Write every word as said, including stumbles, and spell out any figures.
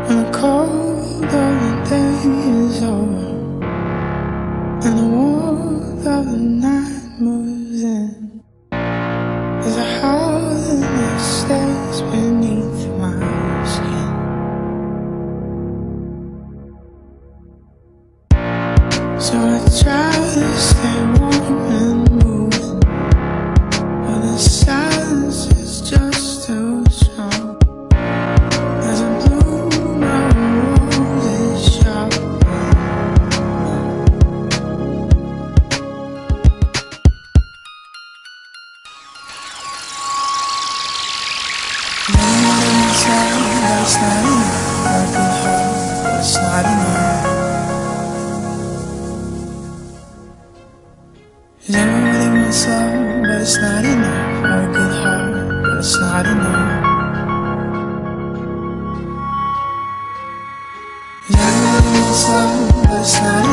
And the cold of the day is over, and the warmth of the night moves in. There's a howling that stays beneath my skin. So I try to stay warm and moving, but the silence is just too strong. There's a bloom of roses sharp. It's not enough, working hard, but it's not enough. Everybody wants love, but it's not enough. Working hard, but it's not enough. Everybody wants love, but it's not enough.